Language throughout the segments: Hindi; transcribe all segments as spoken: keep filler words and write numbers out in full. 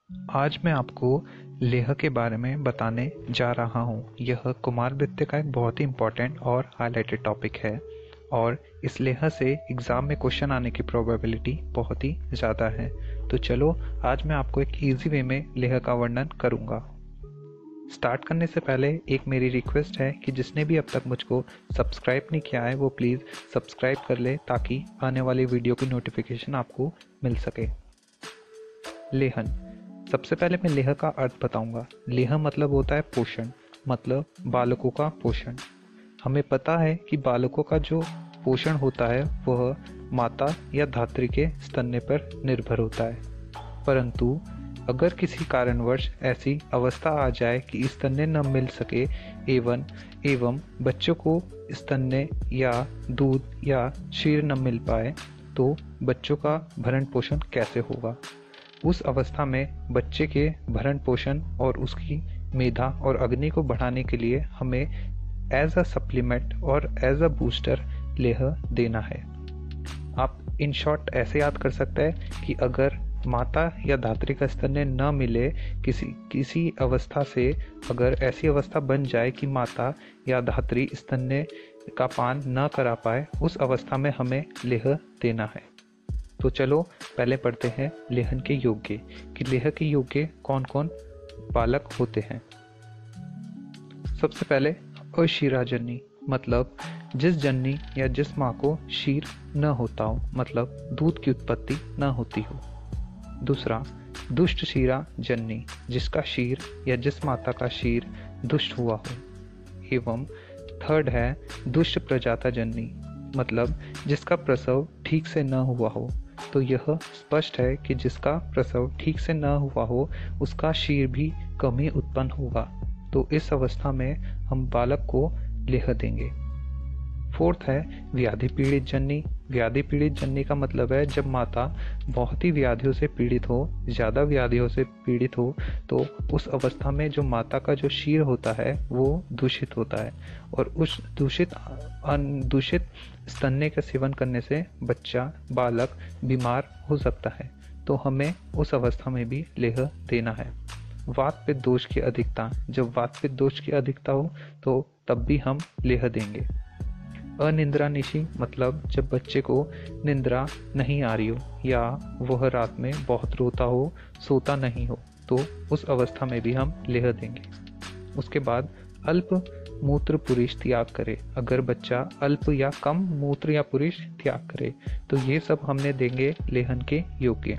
आज मैं आपको लेह के बारे में बताने जा रहा हूँ। यह कुमार वृत्त का एक बहुत ही इम्पोर्टेंट और हाईलाइटेड टॉपिक है और इस लेह से एग्ज़ाम में क्वेश्चन आने की प्रोबेबिलिटी बहुत ही ज़्यादा है। तो चलो आज मैं आपको एक इजी वे में लेह का वर्णन करूँगा। स्टार्ट करने से पहले एक मेरी रिक्वेस्ट है कि जिसने भी अब तक मुझको सब्सक्राइब नहीं किया है वो प्लीज़ सब्सक्राइब कर ले ताकि आने वाली वीडियो की नोटिफिकेशन आपको मिल सके। लेहन, सबसे पहले मैं लेह का अर्थ बताऊंगा। लेह मतलब होता है पोषण, मतलब बालकों का पोषण। हमें पता है कि बालकों का जो पोषण होता है वह माता या धात्री के स्तन्य पर निर्भर होता है, परंतु अगर किसी कारणवश ऐसी अवस्था आ जाए कि स्तन्य न मिल सके एवं एवं बच्चों को स्तन्य या दूध या क्षीर न मिल पाए तो बच्चों का भरण पोषण कैसे होगा। उस अवस्था में बच्चे के भरण पोषण और उसकी मेधा और अग्नि को बढ़ाने के लिए हमें एज अ सप्लीमेंट और एज अ बूस्टर लेह देना है। आप इन शॉर्ट ऐसे याद कर सकते हैं कि अगर माता या धात्री का स्तन्य न मिले किसी किसी अवस्था से, अगर ऐसी अवस्था बन जाए कि माता या धात्री स्तन्य का पान न करा पाए, उस अवस्था में हमें लेह देना है। तो चलो पहले पढ़ते हैं लेहन के योग्य कि लेह के योग्य कौन कौन बालक होते हैं। सबसे पहले अक्षीरा जननी, मतलब जिस जननी या जिस माँ को क्षीर न होता हो, मतलब दूध की उत्पत्ति न होती हो। दूसरा दुष्ट क्षीरा जननी, जिसका क्षीर या जिस माता का क्षीर दुष्ट हुआ हो। एवं थर्ड है दुष्ट प्रजाता जननी, मतलब जिसका प्रसव ठीक से न हुआ हो। तो यह स्पष्ट है कि जिसका प्रसव ठीक से न हुआ हो उसका क्षीर भी कम ही उत्पन्न होगा, तो इस अवस्था में हम बालक को लेह देंगे। फोर्थ है व्याधि पीड़ित जननी। व्याधि पीड़ित जननी का मतलब है जब माता बहुत ही व्याधियों से पीड़ित हो, ज़्यादा व्याधियों से पीड़ित हो, तो उस अवस्था में जो माता का जो क्षीर होता है वो दूषित होता है और उस दूषित दूषित स्तन्य का सेवन करने से बच्चा बालक बीमार हो सकता है, तो हमें उस अवस्था में भी लेह देना है। वात पित्त दोष की अधिकता, जब वात पित्त दोष की अधिकता हो तो तब भी हम लेह देंगे। अनिद्रा निशी, मतलब जब बच्चे को निंद्रा नहीं आ रही हो या वह रात में बहुत रोता हो, सोता नहीं हो, तो उस अवस्था में भी हम लेह देंगे। उसके बाद अल्प मूत्र पुरुष त्याग करे, अगर बच्चा अल्प या कम मूत्र या पुरुष त्याग करे तो ये सब हमने देंगे लेहन के योग्य।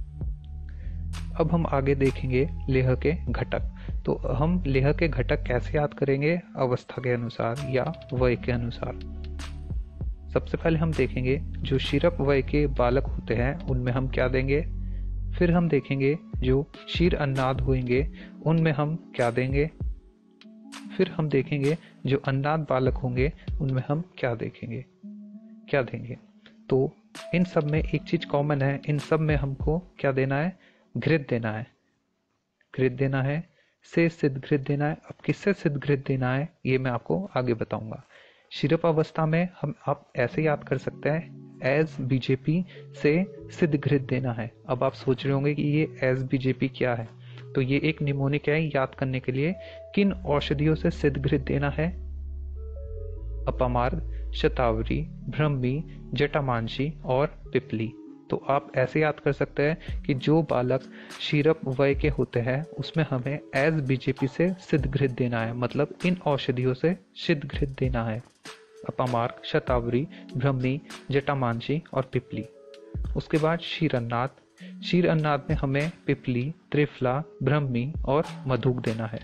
अब हम आगे देखेंगे लेह के घटक। तो हम लेह के घटक कैसे याद करेंगे, अवस्था के अनुसार या वय के अनुसार। सबसे पहले हम देखेंगे जो क्षीरप वय के बालक होते हैं उनमें हम क्या देंगे। फिर हम देखेंगे जो क्षीर अन्नाद होंगे उनमें हम क्या देंगे। फिर हम देखेंगे जो अन्नाद बालक होंगे उनमें हम क्या देखेंगे क्या देंगे। तो इन सब में एक चीज कॉमन है, इन सब में हमको क्या देना है, घृत देना है। घृत देना है, से सिद्ध घृत देना है। अब किससे सिद्ध घृत देना है ये मैं आपको आगे बताऊंगा। क्षीरप अवस्था में हम आप ऐसे याद कर सकते हैं एज बीजेपी से सिद्ध घृत देना है। अब आप सोच रहे होंगे कि ये एज बीजेपी क्या है, तो ये एक निमोनिक है। याद करने के लिए किन औषधियों से सिद्ध घृत देना है, अपामार्ग, शतावरी, ब्रह्मी, जटामांसी और पिपली। तो आप ऐसे याद कर सकते हैं कि जो बालक क्षीरप वय के होते हैं उसमें हमें एज बीजेपी से सिद्ध घृत देना है, मतलब इन औषधियों से सिद्ध घृत देना है, अपामार्ग, शतावरी, ब्रह्मी, जटामांसी और पिपली। उसके बाद क्षीर अन्नाद। क्षीर अन्नाद में हमें पिपली, त्रिफला, ब्रह्मी और मधुक देना है।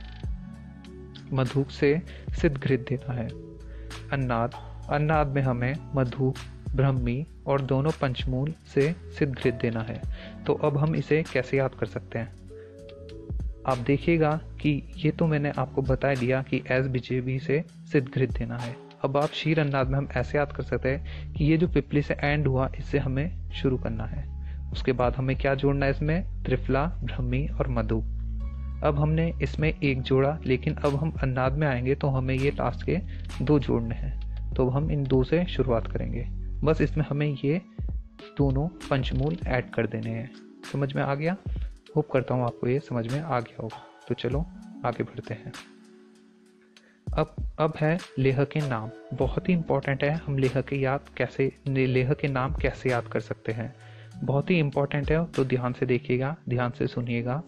मधुक से सिद्ध घृत देना है। अन्नाद अन्नाद में हमें मधुक, ब्रह्मी और दोनों पंचमूल से सिद्ध घृत देना है। तो अब हम इसे कैसे याद कर सकते हैं, आप देखिएगा कि ये तो मैंने आपको बता दिया कि एस बीजेबी से सिद्ध घृत देना है। अब आप क्षीर अन्नाद में हम ऐसे याद कर सकते हैं कि ये जो पिपली से एंड हुआ इससे हमें शुरू करना है। उसके बाद हमें क्या जोड़ना है इसमें, त्रिफला, ब्रह्मी और मधु। अब हमने इसमें एक जोड़ा, लेकिन अब हम अन्नाद में आएंगे तो हमें ये लास्ट के दो जोड़ने हैं, तो हम इन दो से शुरुआत करेंगे। बस इसमें हमें ये दोनों पंचमूल ऐड कर देने हैं। समझ में आ गया। होप करता हूँ आपको ये समझ में आ गया होगा। तो चलो आगे बढ़ते हैं। अब अब है लेह के नाम। बहुत ही इंपॉर्टेंट है, हम लेह के याद कैसे लेह के नाम कैसे याद कर सकते हैं, बहुत ही इंपॉर्टेंट है। तो ध्यान से देखिएगा, ध्यान से सुनिएगा।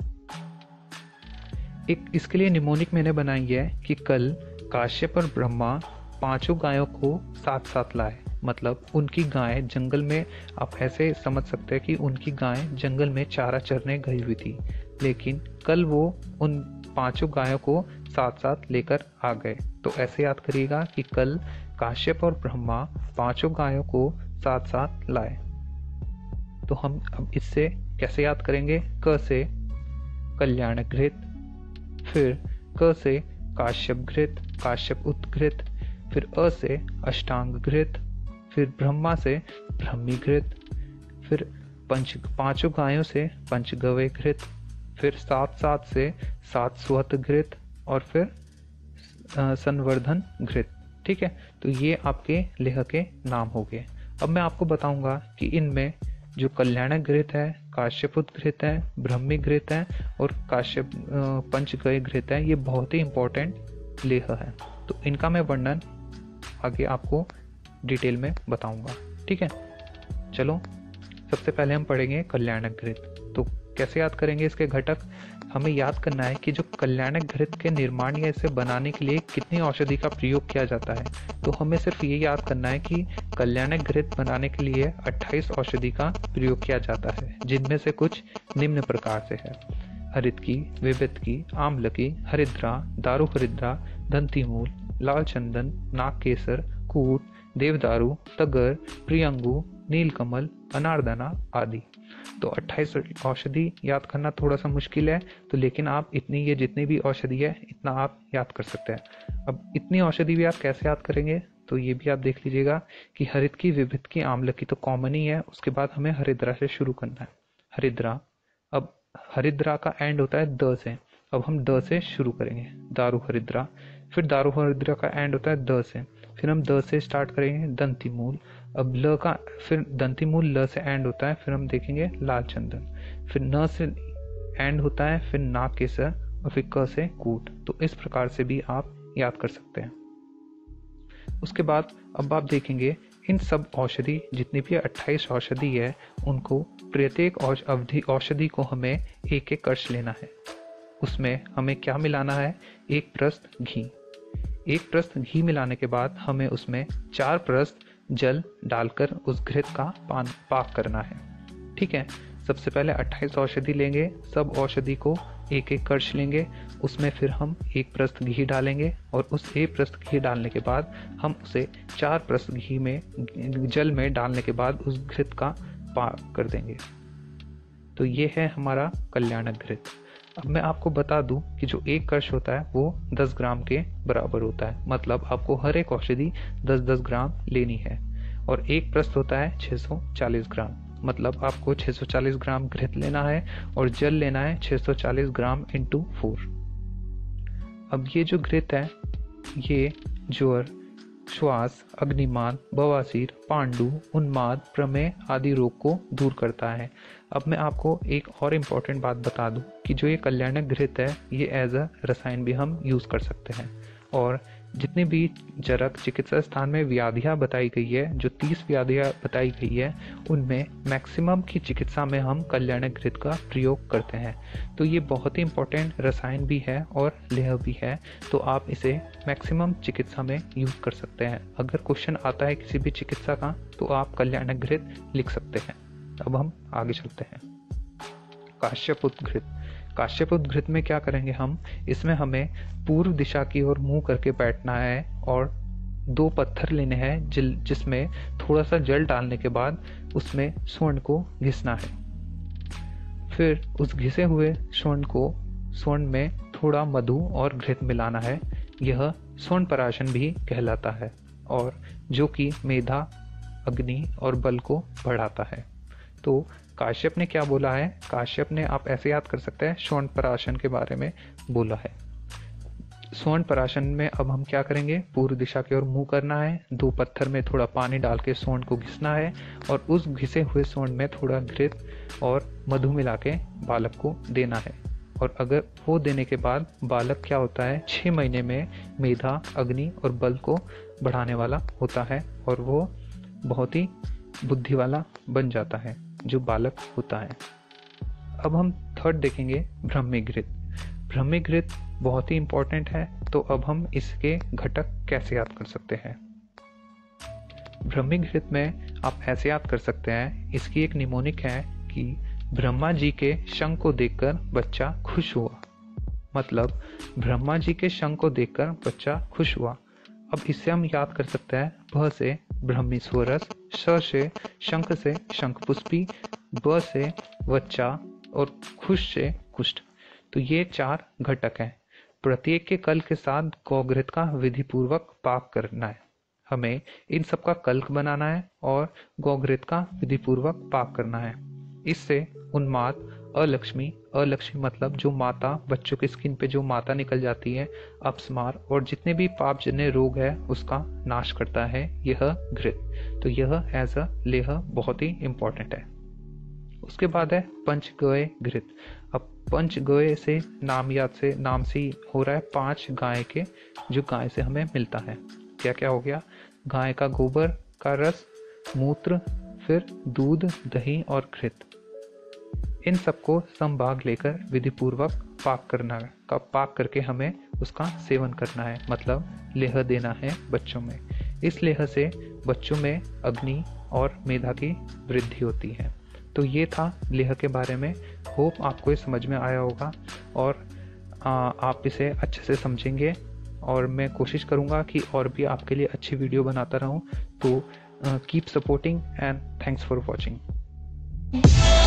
एक इसके लिए निमोनिक मैंने बनाई है कि कल काश्यप और ब्रह्मा पांचों गायों को साथ साथ लाए। मतलब उनकी गाय जंगल में, आप ऐसे समझ सकते हैं कि उनकी गाय जंगल में चारा चरने गई हुई थी, लेकिन कल वो उन पांचों गायों को साथ साथ लेकर आ गए। तो ऐसे याद करिएगा कि कल काश्यप और ब्रह्मा पांचों गायों को साथ साथ लाए। तो हम अब इससे कैसे याद करेंगे? क से कल्याण घृत, फिर क से काश्यप घृत, काश्यप उत्घृत, फिर अ से अष्टांग घृत, फिर ब्रह्मा से ब्रह्मी घृत, फिर पंच पांचों गायों से पंचगव्य घृत, फिर सात सात से सात स्वत घृत, और फिर संवर्धन घृत। ठीक है, तो ये आपके लेह के नाम हो गए। अब मैं आपको बताऊंगा कि इनमें जो कल्याण घृत है, काश्यपुत घृत है, ब्रह्मी घृत है और काश्यप पंचगव्य घृत है, ये बहुत ही इंपॉर्टेंट लेह है। तो इनका मैं वर्णन आगे आपको डिटेल में बताऊंगा। ठीक है, चलो सबसे पहले हम पढ़ेंगे कल्याण घृत। तो कैसे याद करेंगे इसके घटक? हमें याद करना है कि जो कल्याण घृत के निर्माण या इसे बनाने के लिए कितनी औषधि का प्रयोग किया जाता है। तो हमें सिर्फ ये याद करना है कि कल्याण घृत बनाने के लिए अट्ठाईस औषधि का प्रयोग किया जाता है, जिनमें से कुछ निम्न प्रकार से है: हरित की, विविध की, आम्ल की, हरिद्रा, दारू हरिद्रा, दंती मूल, लाल चंदन, नाग केसर, कूट, देवदारू, तगर, प्रियंगु, नीलकमल, अनारदाना आदि। तो अट्ठाईस औषधि याद करना थोड़ा सा मुश्किल है, तो लेकिन आप इतनी ये जितनी भी औषधि है इतना आप याद कर सकते हैं। अब इतनी औषधि भी आप कैसे याद करेंगे? तो ये भी आप देख लीजिएगा कि हरित की, विविध की, आम्ल की तो कॉमन ही है, उसके बाद हमें हरिद्रा से शुरू करना है। हरिद्रा, अब हरिद्रा का एंड होता है द से, अब हम द से शुरू करेंगे। दारू हरिद्रा, फिर दारू हरिद्रा का एंड होता है द से, फिर हम द से स्टार्ट करेंगे दंती मूल, अब ल का फिर दंती मूल ल से एंड होता है, फिर हम देखेंगे लाल चंदन, फिर न से एंड होता है, फिर नाग केसर, और फिर क से कूट। तो इस प्रकार से भी आप याद कर सकते हैं। उसके बाद अब आप देखेंगे इन सब औषधि, जितनी भी अट्ठाईस औषधि है, उनको प्रत्येक अवधि औषधि को हमें एक एक कर्ष लेना है। उसमें हमें क्या मिलाना है? एक प्रस्त घी। एक प्रस्त घी मिलाने के बाद हमें उसमें चार प्रस्त जल डालकर उस घृत का पान पाक करना है। ठीक है, सबसे पहले अट्ठाईस औषधि लेंगे, सब औषधि को एक एक कर्ष लेंगे, उसमें फिर हम एक प्रस्त घी डालेंगे, और उस एक प्रस्त घी डालने के बाद हम उसे चार प्रस्त घी में जल में डालने के बाद उस घृत का पाक कर देंगे। तो ये है हमारा कल्याण घृत। अब मैं आपको बता दूं कि जो एक कर्ष होता है वो दस ग्राम के बराबर होता है, मतलब आपको हर एक औषधि दस दस ग्राम लेनी है, और एक प्रस्त होता है छह सौ चालीस ग्राम, मतलब आपको छह सौ चालीस ग्राम घृत लेना है और जल लेना है छह सौ चालीस ग्राम इंटू फोर। अब ये जो घृत है ये ज्वर, श्वास, अग्निमान, बवासीर, पांडु, उन्माद, प्रमेह आदि रोग को दूर करता है। अब मैं आपको एक और इम्पॉर्टेंट बात बता दूं कि जो ये कल्याण घृत है ये एज अ रसायन भी हम यूज़ कर सकते हैं। और जितनी भी चरक चिकित्सा स्थान में व्याधियाँ बताई गई है, जो तीस व्याधियाँ बताई गई है, उनमें मैक्सिमम की चिकित्सा में हम कल्याण घृत का प्रयोग करते हैं। तो ये बहुत ही इम्पोर्टेंट रसायन भी है और लेह भी है, तो आप इसे मैक्सिमम चिकित्सा में यूज़ कर सकते हैं। अगर क्वेश्चन आता है किसी भी चिकित्सा का तो आप कल्याण घृत लिख सकते हैं। अब हम आगे चलते हैं। काश्यपुत घृत। काश्यपुत घृत में क्या करेंगे हम? इसमें हमें पूर्व दिशा की ओर मुंह करके बैठना है और दो पत्थर लेने हैं जिल जिसमें थोड़ा सा जल डालने के बाद उसमें स्वर्ण को घिसना है। फिर उस घिसे हुए स्वर्ण को स्वर्ण में थोड़ा मधु और घृत मिलाना है। यह स्वर्ण पराशन भी कहलाता है, और जो कि मेधा, अग्नि और बल को बढ़ाता है। तो काश्यप ने क्या बोला है? काश्यप ने, आप ऐसे याद कर सकते हैं, स्वर्ण पराशन के बारे में बोला है। स्वर्ण प्राशन में अब हम क्या करेंगे, पूर्व दिशा की ओर मुंह करना है, दो पत्थर में थोड़ा पानी डाल के स्वर्ण को घिसना है और उस घिसे हुए स्वर्ण में थोड़ा घृत और मधु मिला के बालक को देना है। और अगर वो देने के बाद बालक क्या होता है, छः महीने में मेधा, अग्नि और बल को बढ़ाने वाला होता है और वो बहुत ही बुद्धि वाला बन जाता है जो बालक होता है। अब हम थर्ड देखेंगे ब्रह्मी घृत। ब्रह्मी घृत बहुत ही इंपॉर्टेंट है, तो अब हम इसके घटक कैसे याद कर सकते हैं। ब्रह्मी घृत में आप ऐसे याद कर सकते हैं, इसकी एक निमोनिक है कि ब्रह्मा जी के शंख को देखकर बच्चा खुश हुआ। मतलब ब्रह्मा जी के शंख को देखकर बच्चा खुश हुआ। अब इससे हम याद कर सकते हैं, भ से ब्रह्मी स्वरस, श से शंख से शंख पुष्पी, ब से बच्चा और खुश से कुष्ठ। तो ये चार घटक हैं। प्रत्येक के कल के साथ गौघृत का विधि पूर्वक पाक करना है। हमें इन सब का कल्क बनाना है और गौघृत का विधि पूर्वक पाक करना है। इससे उन्माद, अलक्ष्मी, अलक्ष्मी मतलब जो माता, बच्चों की स्किन पे जो माता निकल जाती है, अपस्मार और जितने भी पापजन्य रोग है उसका नाश करता है यह घृत। तो यह एज अ लेह बहुत ही इंपॉर्टेंट है। उसके बाद है पंचगव्य घृत। अब पंचगव्य से नाम याद से नाम से ही हो रहा है पांच गाय के, जो गाय से हमें मिलता है। क्या क्या हो गया, गाय का गोबर का रस, मूत्र, फिर दूध, दही और घृत। इन सबको समभाग लेकर विधि पूर्वक पाक करना है, का पाक करके हमें उसका सेवन करना है, मतलब लेह देना है बच्चों में। इस लेह से बच्चों में अग्नि और मेधा की वृद्धि होती है। तो ये था लेह के बारे में। होप आपको ये समझ में आया होगा और आ, आप इसे अच्छे से समझेंगे और मैं कोशिश करूँगा कि और भी आपके लिए अच्छी वीडियो बनाता रहूँ। तो keep supporting and thanks for watching.